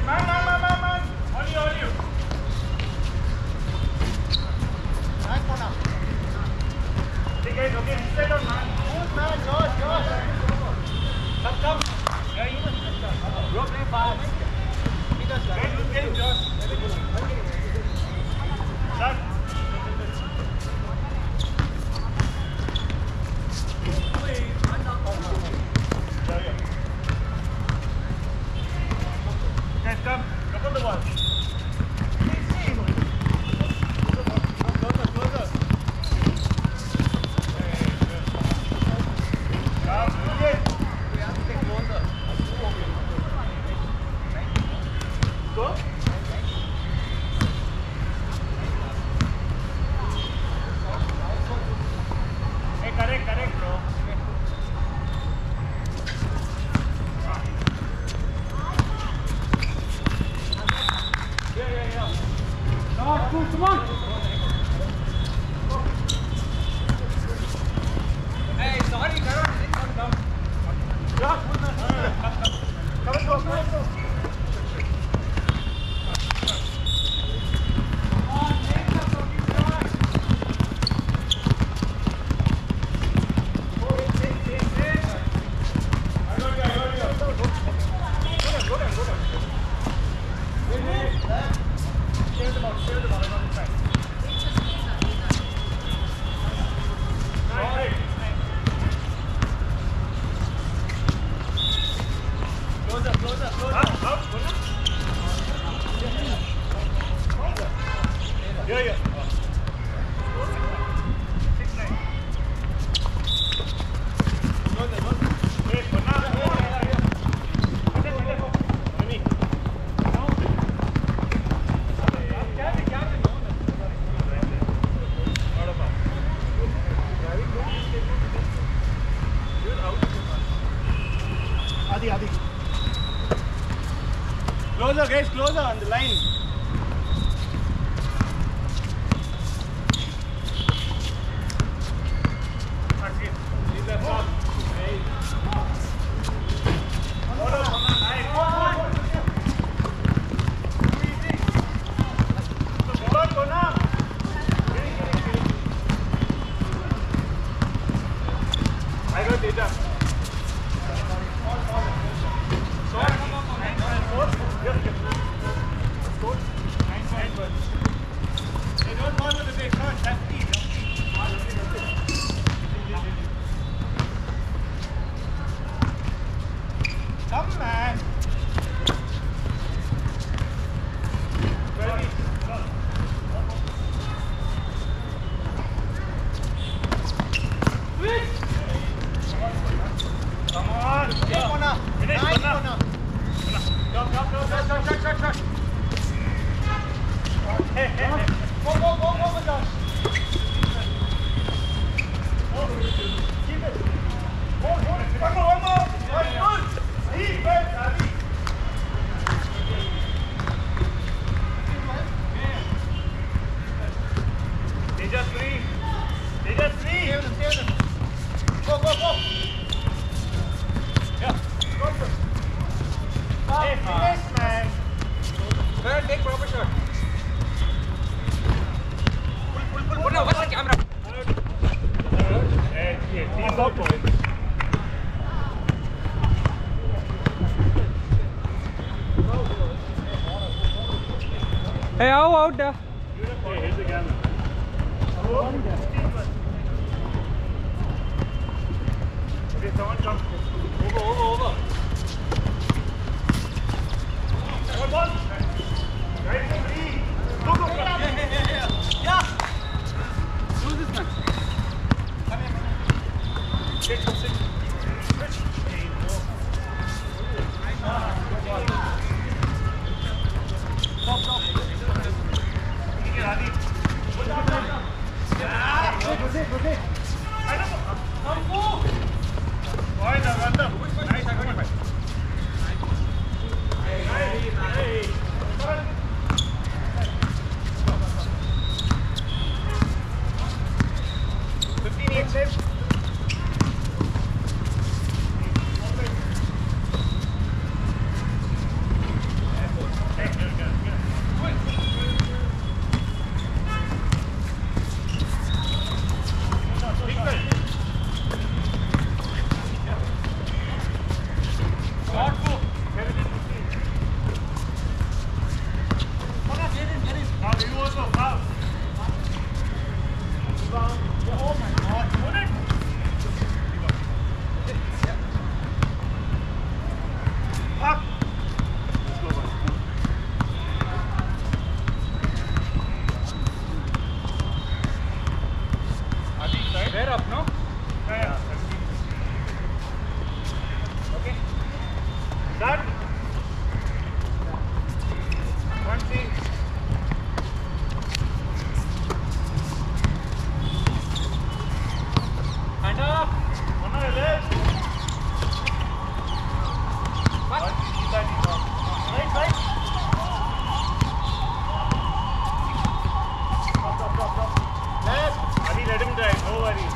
Man. On you. Nice corner. Okay, stay down, man. Good man, Josh. Come. Yeah, you must go play fast. Get him, Josh. Start. Guys, come on the ball. Closer. Go. Hey, correct, bro. Yeah. No, come on. Hey, sorry, Karan. Come. Go. Yeah. 6-9. Adi. Closer, guys, closer on the line. I got data. Come, man. Come on. Nice corner. Go. Shot. Go, Josh. Keep it. One more. They just three. Save them. Go. Yeah. Hey, finish, man. Better take proper shot. Pull. No, watch the camera. Hey, team up, boys. Hey, out there. Hey, here's the camera. Okay, someone come. Over. One ball. Right to three. Go. Yeah. Do this, man. Come here. Sit. Hey, go. Stop. Here, Adi. Proceed. Come, go. Why not? Start. 1C. Hand up. One more left. Right, right. Drop. Left. Adi, let him drive. No worries.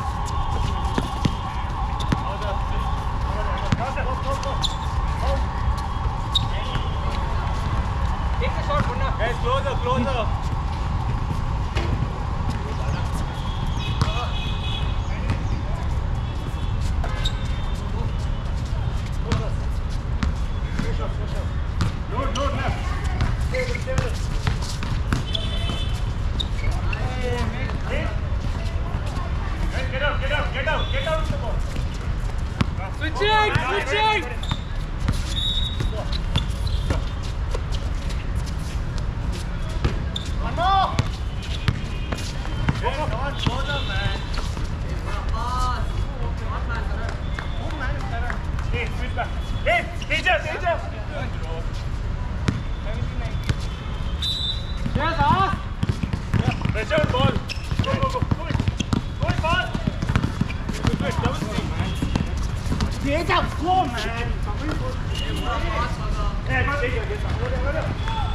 Take the shot, Munna. Guys, closer. Load left. Stay with it. Guys, get out of the ball. Switching! One more. Come on, closer, man. Hey, switch back. Hey, Teja. Yes, off! Pressure on ball. Go. Go it fast. Do it, double swing, man. Teja, go, man. Hey, I got Teja. Go.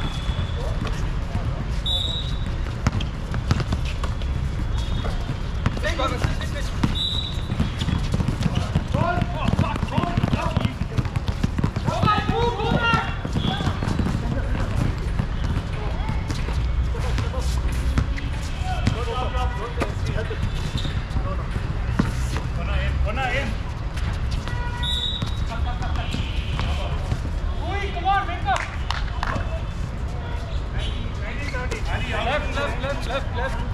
Left.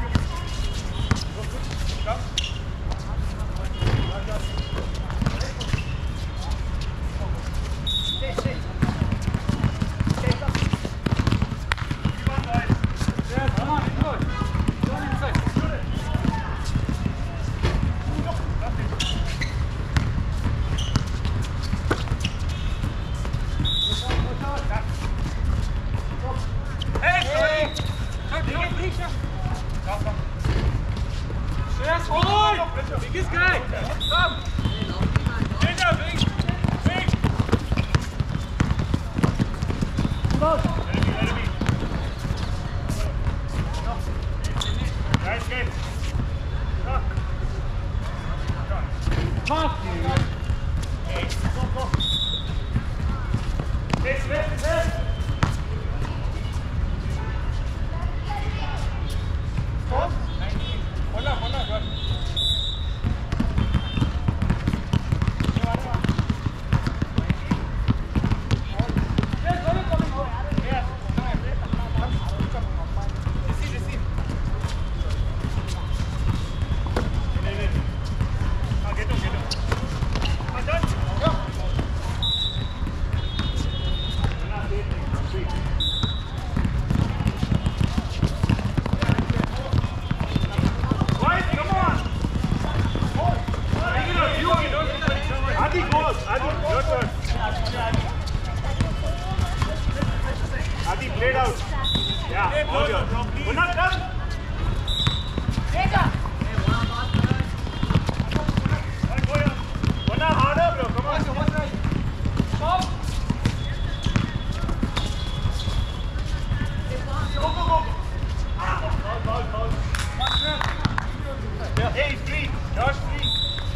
Biggest guy! Come! Big! Nice game. Pass! Go. This. Stop. Hold on. Adi played out. Yeah, all yours. We're not done. One harder, bro. Come on. Stop. Go. Foul. Yeah. Hey, he's free. Josh free.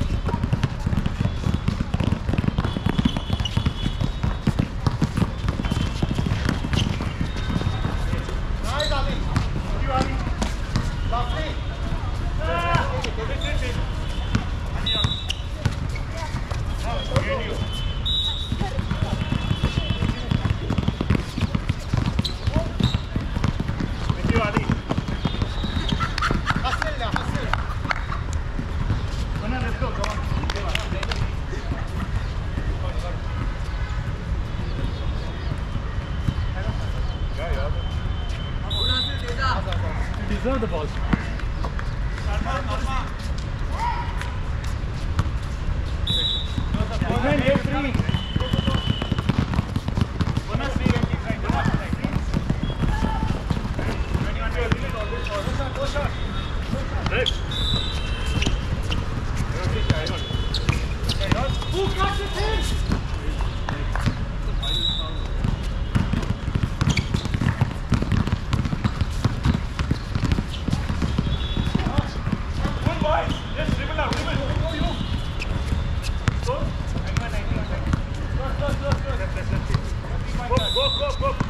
Deserve the ball. You're free. boys. Just dribble now, dribble. Go. Go. Go.